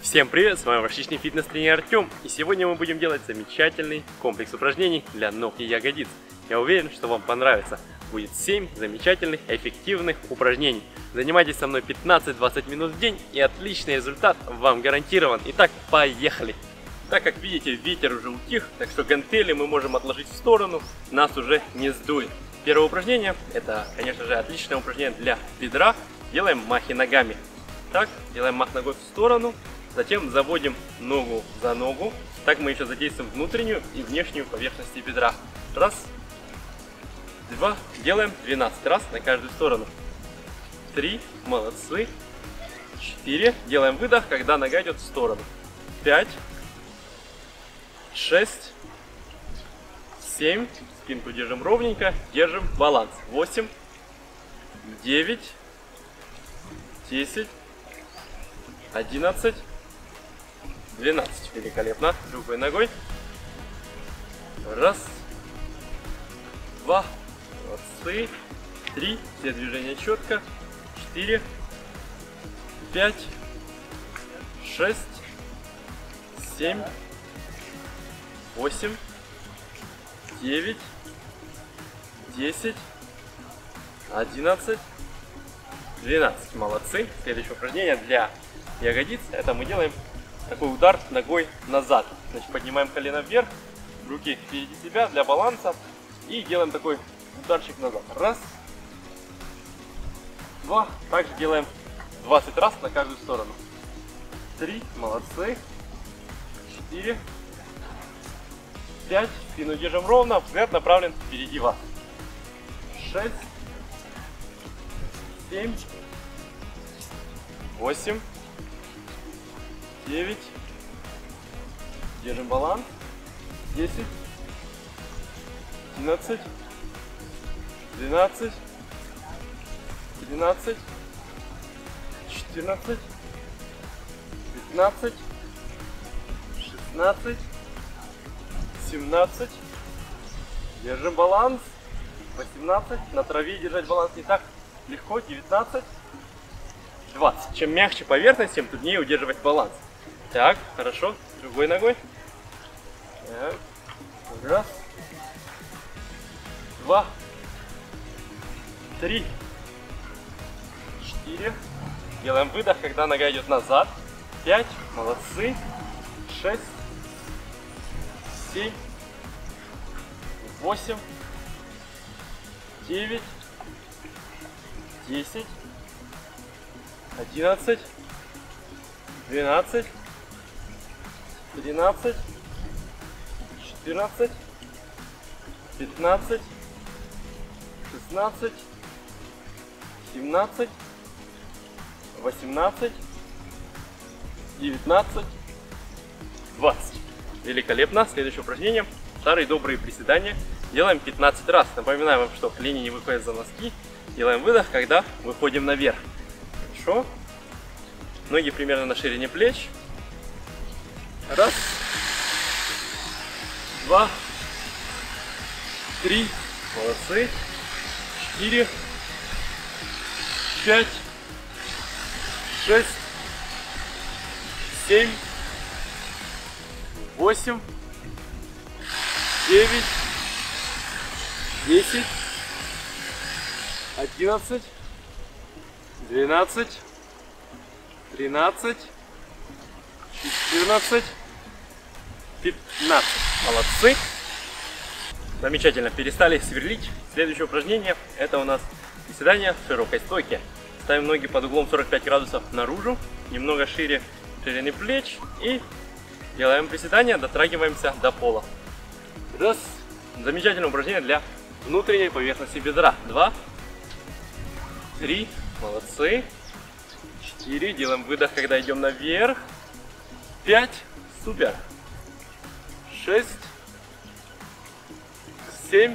Всем привет, с вами ваш личный фитнес-тренер Артем, и сегодня мы будем делать замечательный комплекс упражнений для ног и ягодиц. Я уверен, что вам понравится. Будет 7 замечательных, эффективных упражнений. Занимайтесь со мной 15-20 минут в день, и отличный результат вам гарантирован. Итак, поехали! Так как видите, ветер уже утих, так что гантели мы можем отложить в сторону, нас уже не сдует. Первое упражнение, это, конечно же, отличное упражнение для бедра. Делаем махи ногами. Так, делаем мах ногой в сторону. Затем заводим ногу за ногу. Так мы еще задействуем внутреннюю и внешнюю поверхности бедра. Раз, два. Делаем 12 раз на каждую сторону. 3. Молодцы. 4. Делаем выдох, когда нога идет в сторону. 5. 6. 7. Спинку держим ровненько. Держим баланс. 8. 9. 10. 11. 12. Великолепно. Другой ногой. Раз. Два. Молодцы. 3. Все движения четко. 4. 5. 6. 7. 8. 9. 10. 11. 12. Молодцы. Следующее упражнение для ягодиц. Это мы делаем такой удар ногой назад. Значит, поднимаем колено вверх, руки впереди себя для баланса. И делаем такой ударчик назад. Раз. Два. Также делаем 20 раз на каждую сторону. 3. Молодцы. 4. 5. Спину держим ровно. Взгляд направлен впереди вас. 6. 7. 8. 9. Держим баланс. 10. 11. 12. 13. 14. 15. 16. 17. Держим баланс. 18. На траве держать баланс не так легко. 19. 20. Чем мягче поверхность, тем труднее удерживать баланс. Так, хорошо. Другой ногой. Так. Раз. Два. 3. 4. Делаем выдох, когда нога идет назад. 5. Молодцы. 6. 7. 8. 9. 10. 11. 12. 13. 14. 15. 16. 17. 18. 19. 20. Великолепно. Следующее упражнение. Старые добрые приседания. Делаем 15 раз. Напоминаем вам, что колени не выходят за носки. Делаем выдох, когда выходим наверх. Хорошо. Ноги примерно на ширине плеч. Раз. Два. 3. Молодцы. 4. 5. 6. 7. 8. 9. 10. 11. 12. 13. 14. 15. Молодцы. Замечательно. Перестали сверлить. Следующее упражнение. Это у нас приседание в широкой стойке. Ставим ноги под углом 45 градусов наружу. Немного шире ширины плеч. И делаем приседание. Дотрагиваемся до пола. Раз. Замечательное упражнение для внутренней поверхности бедра. 2. 3. Молодцы. 4. Делаем выдох, когда идем наверх. 5. Супер. 6. 7.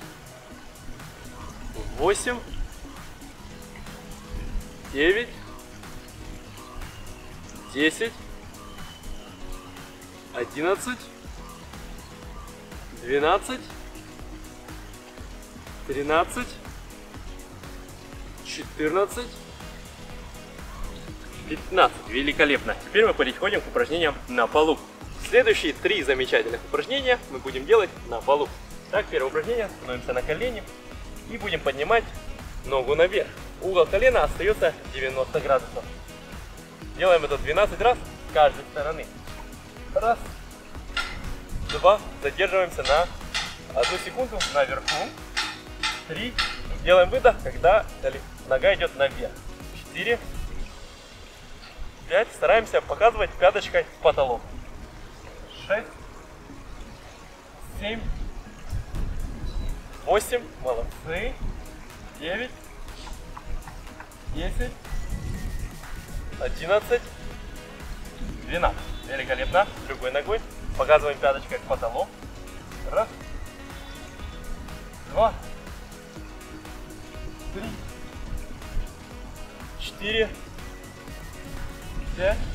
8. 9. 10. 11. 12. 13. 14. 15. Великолепно. Теперь мы переходим к упражнениям на полу. Следующие 3 замечательных упражнения мы будем делать на полу. Так, первое упражнение. Становимся на колени и будем поднимать ногу наверх. Угол колена остается 90 градусов. Делаем это 12 раз с каждой стороны. Раз, два. Задерживаемся на 1 секунду наверху. 3. Делаем выдох, когда нога идет наверх. 4. 5. Стараемся показывать пяточкой в потолок. 6. 7. 8. Молодцы. 9. 10. 11. 12. Великолепно. Другой ногой. Показываем пяточкой в потолок. Раз. 2. 3. 4. 5.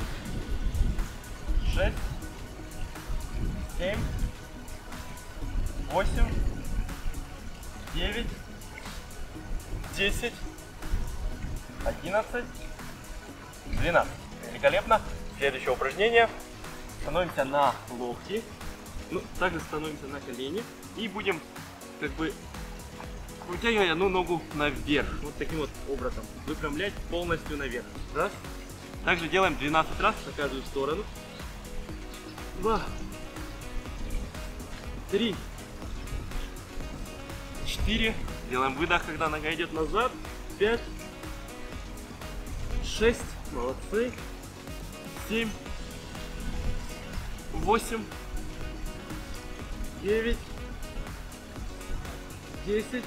6. 7. 8. 9. 10. 11. 12. Великолепно. Следующее упражнение. Становимся на локти. Также становимся на колени. И будем вытягивать одну ногу наверх. Вот таким вот образом. Выпрямлять полностью наверх. Раз. Также делаем 12 раз на каждую сторону. 2. 3. 4. Делаем выдох, когда нога идет назад. 5. 6. Молодцы. 7. 8. 9. 10.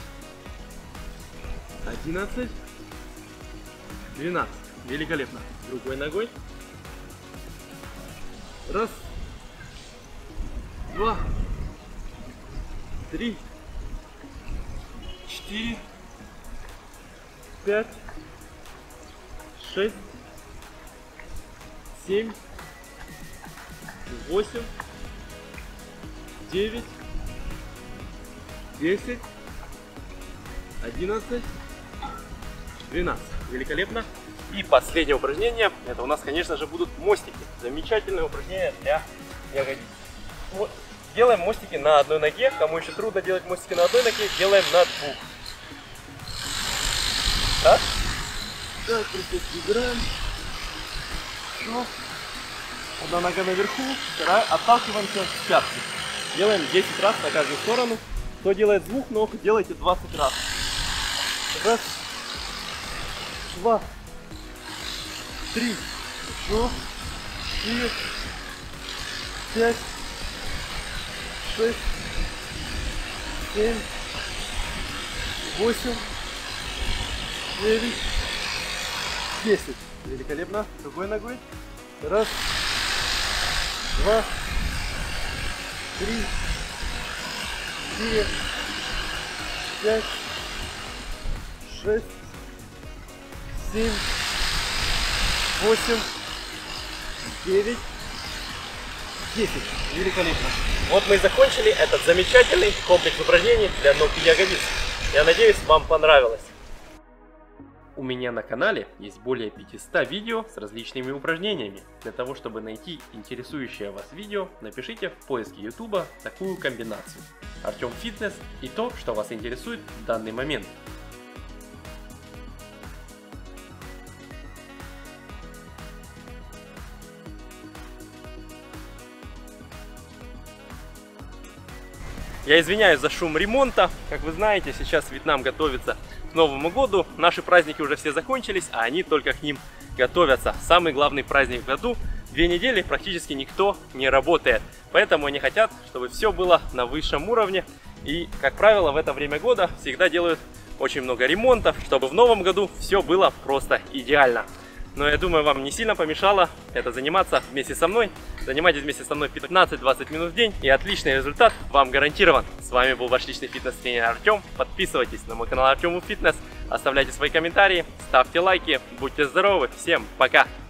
11. 12. Великолепно. Другой ногой. Раз. 2. 3. 4. 5. 6. 7. 8. 9. 10. 11. 12. Великолепно. И последнее упражнение. Это у нас, конечно же, будут мостики. Замечательное упражнение для ягодиц. Вот. Делаем мостики на одной ноге. Кому еще трудно делать мостики на одной ноге, делаем на 2. Так. Так, играем. Одна нога наверху, вторая. Отталкиваемся с пятки. Делаем 10 раз на каждую сторону. Кто делает с 2 ног, делайте 20 раз. Раз. 2. 3. 4. 5. 6. 7. 8. 9. 10. Великолепно. Другой ногой. Раз. 2. 3. 4. 5. 6. 7. 8. 9. 10. Великолепно. Вот мы и закончили этот замечательный комплекс упражнений для ног и ягодиц. Я надеюсь, вам понравилось. У меня на канале есть более 500 видео с различными упражнениями. Для того, чтобы найти интересующее вас видео, напишите в поиске YouTube такую комбинацию: Артем Фитнес и то, что вас интересует в данный момент. Я извиняюсь за шум ремонта. Как вы знаете, сейчас Вьетнам готовится к Новому году. Наши праздники уже все закончились, а они только к ним готовятся. Самый главный праздник в году. 2 недели практически никто не работает. Поэтому они хотят, чтобы все было на высшем уровне. И, как правило, в это время года всегда делают очень много ремонтов, чтобы в новом году все было просто идеально. Но я думаю, вам не сильно помешало это заниматься вместе со мной. Занимайтесь вместе со мной 15-20 минут в день, и отличный результат вам гарантирован. С вами был ваш личный фитнес-тренер Артем. Подписывайтесь на мой канал Артем Фитнес, оставляйте свои комментарии, ставьте лайки, будьте здоровы, всем пока!